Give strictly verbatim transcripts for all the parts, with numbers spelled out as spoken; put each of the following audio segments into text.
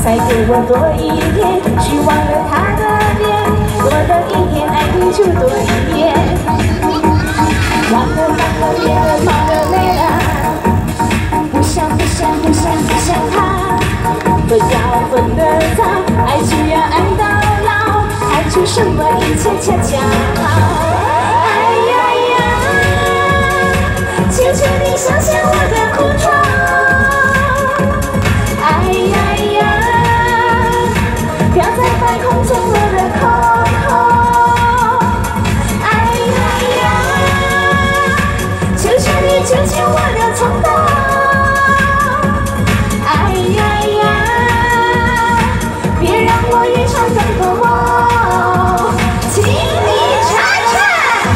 再给我多一天，去忘了他的脸，多等一天，爱你就多一点。忘了忘了别了，忘了没了，不想不想不想不想他，分要分得早，爱就要爱到老，爱出什么一切恰恰好。哎呀呀，求求你想想我的苦衷。哎呀呀，飘在半空中我的口红。哎呀呀，求求你救救我的冲动。哎呀呀，别让我越唱更多梦，请你唱唱。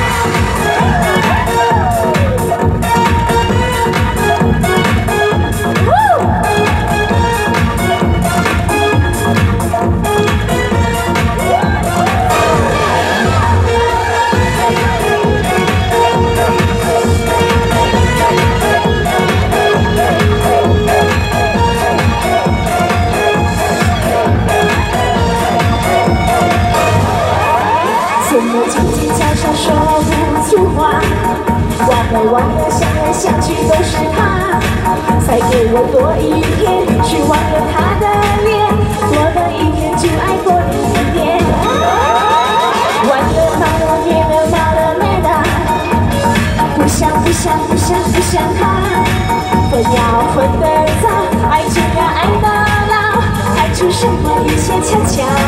怎么今天早上说不出话？忘了忘了，想来想去都是他。再给我多一天，去忘了他的脸，多等一天就爱多一点。忘了忘了别了忘了没了，不想不想不想不想他，分要分得早，爱就要爱到老，爱出什么一切恰恰。